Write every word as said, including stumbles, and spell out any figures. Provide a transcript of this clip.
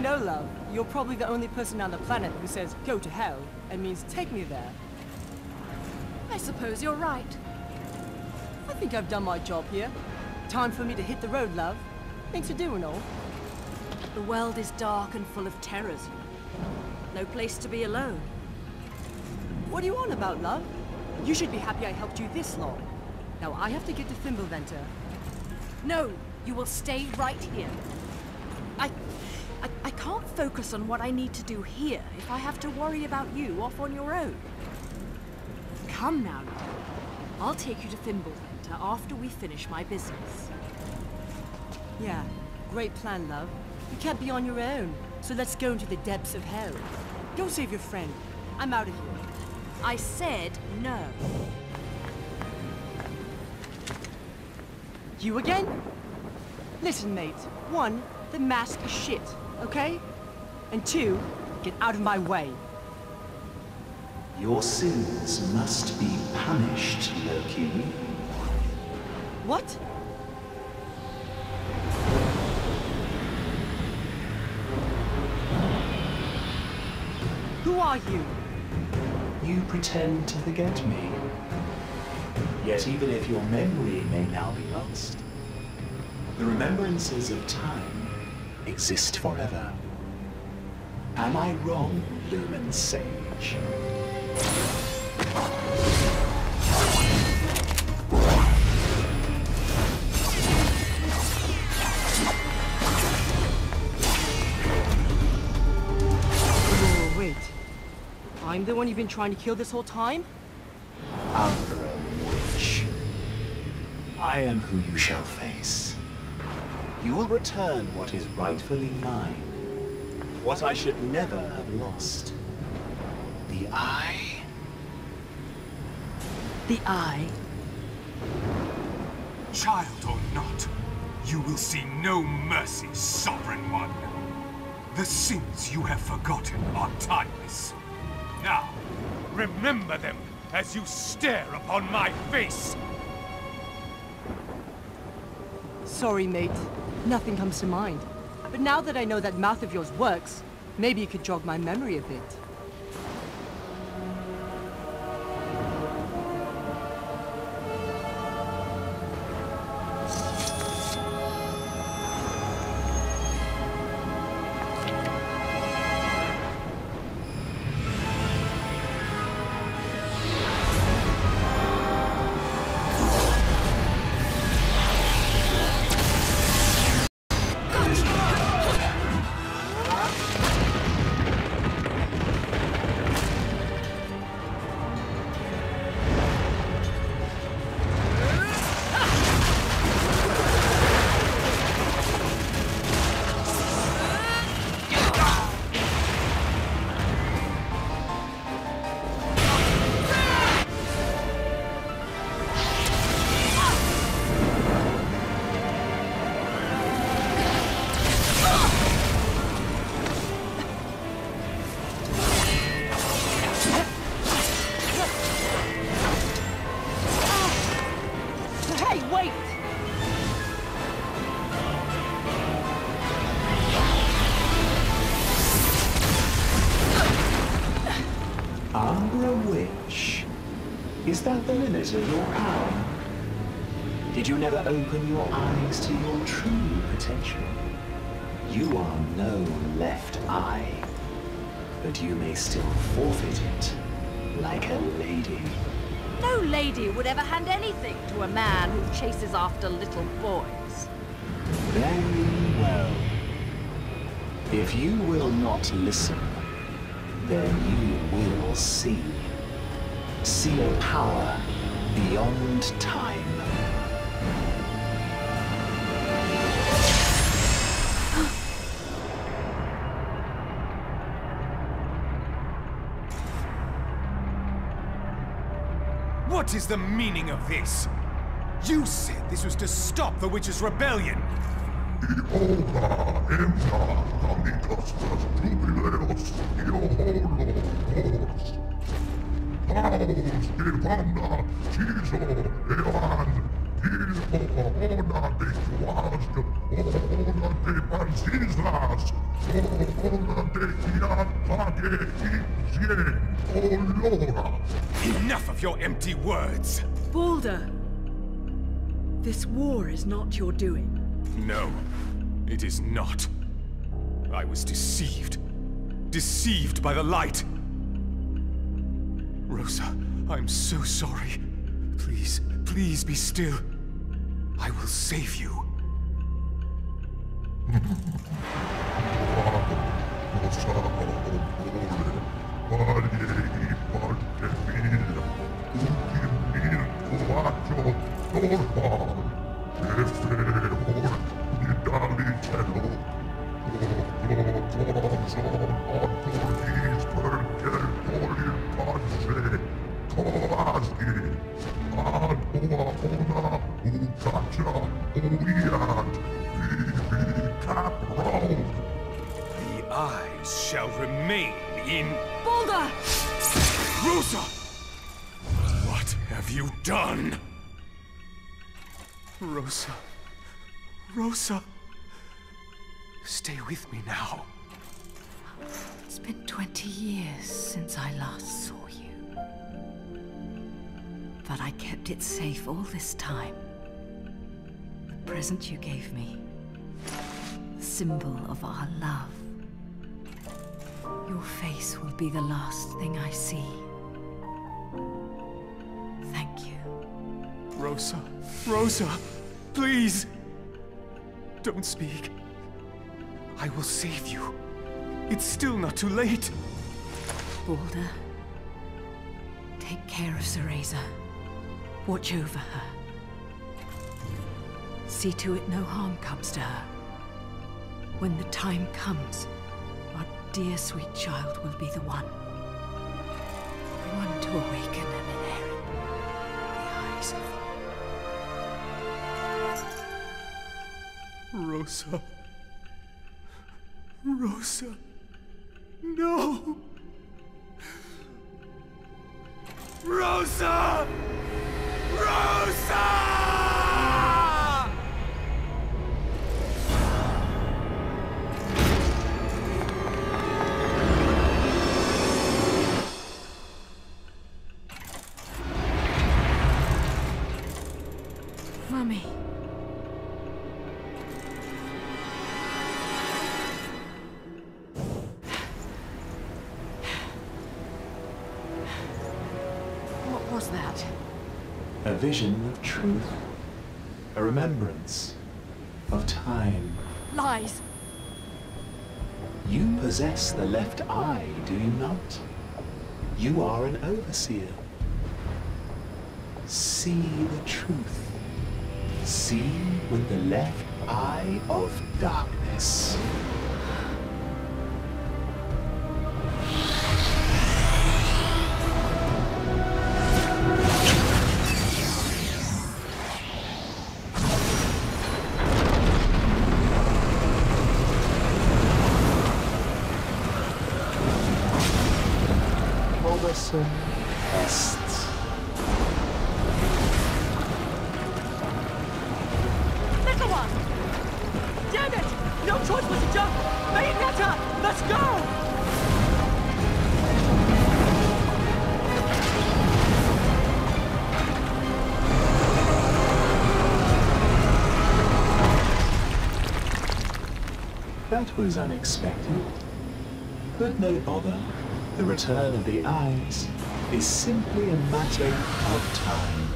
know, love, you're probably the only person on the planet who says, go to hell, and means take me there. I suppose you're right. I think I've done my job here. Time for me to hit the road, love. Thanks for doing all. The world is dark and full of terrors. No place to be alone. What are you on about, love? You should be happy I helped you this long. Now I have to get to Fimbulventr. No, you will stay right here. I, I... I can't focus on what I need to do here if I have to worry about you off on your own. Come now, love. I'll take you to Fimbulventr after we finish my business. Yeah, great plan, love. You can't be on your own, so let's go into the depths of hell. Go save your friend. I'm out of here. I said no. You again? Listen, mate. One, the mask is shit, okay? And two, get out of my way. Your sins must be punished, Loki. What? Who are you? You pretend to forget me. Yet even if your memory may now be lost, the remembrances of time exist forever. Am I wrong, Lumen Sage? Oh, wait. I'm the one you've been trying to kill this whole time? Umbra Witch. I am who you shall face. You will return what is rightfully mine. What I should never have lost. The Eye. The Eye? Child or not, you will see no mercy, Sovereign One. The sins you have forgotten are timeless. Now, remember them as you stare upon my face. Sorry, mate. Nothing comes to mind. But now that I know that mouth of yours works, maybe you could jog my memory a bit. Umbra Witch. Is that the limit of your power? Did you never open your eyes to your true potential? You are no left eye, but you may still forfeit it, like a lady. No lady would ever hand anything to a man who chases after little boys. Very well. If you will not listen, then you will see. See a power beyond time. What is the meaning of this? You said this was to stop the witch's rebellion. Ioga entra amicustas jubileos iolomos. Paus divana ciso ean il ona de quas ona de pancisas Enough of your empty words! Balder! This war is not your doing. No, it is not. I was deceived. Deceived by the light. Rosa, I'm so sorry. Please, please be still. I will save you. The eyes shall remain in... Balder! Rosa! What have you done? Rosa. Rosa. Stay with me now. It's been twenty years since I last saw you. But I kept it safe all this time. The present you gave me. The symbol of our love. Your face will be the last thing I see. Thank you. Rosa. Rosa! Please! Don't speak. I will save you. It's still not too late. Balder, take care of Cereza. Watch over her. See to it no harm comes to her. When the time comes, our dear sweet child will be the one. The one to awaken and inherit the eyes of... Rosa. Rosa. No! Rosa! Rosa! Mummy. What was that? A vision of truth. A remembrance of time. Lies! You possess the left eye, do you not? You are an overseer. See the truth. See with the left eye of darkness. Robertson Est. Little one! Damn it! No choice but to jump! Bayonetta! Let's go! That was unexpected. But no bother. The return of the eyes is simply a matter of time.